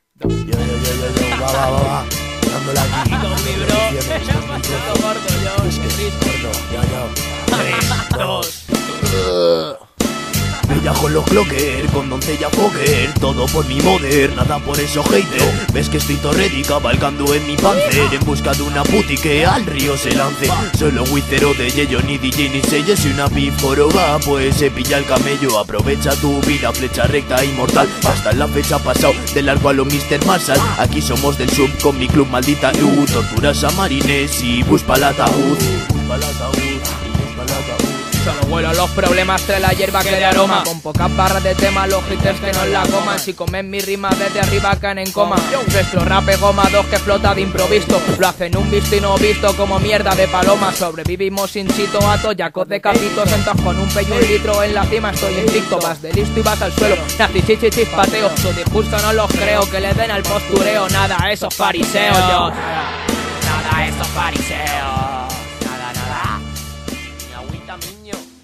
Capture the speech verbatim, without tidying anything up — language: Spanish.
Yo, yo, yo, yo, yo, va, va, va, va. Dándole aquí. Y con mi bro. Todo gordo yo, Es que qué triste. gordo, yo, yo. tres, dos. Bella con los clocker, con doncella poker, todo por mi moder, nada por eso hater. Ves que estoy torready cabalgando en mi panzer, en busca de una puti que al río se lance. Solo Witero de Yello, ni D J ni sello. Si una pif joroba, pues se pilla el camello. Aprovecha tu vida, flecha recta inmortal. Hasta la fecha pasado del arco a lo mister Marshall. Aquí somos del sub con mi club maldita U. Torturas a marines y bus pa'l ataúd. Bus pa'l ataúd, bus pa'l ataúd. Solo huelo los problemas trae la hierba que de aroma. Con pocas barras de tema, los haters que nos la coman. Si comen mi rima desde arriba caen en coma. Nuestro rap es goma dos que flota de improviso. Lo hacen un visto y no visto como mierda de paloma. Sobrevivimos sin chito a toyacos de capito. Sentados con un pello y un litro en la cima. Estoy invicto, vas de listo y vas al suelo. Nazi chichichis pateo. Su discurso no los creo, que le den al postureo. Nada, esos fariseos yo. Nada, esos fariseos. Nada, nada. Mi agüita, miño.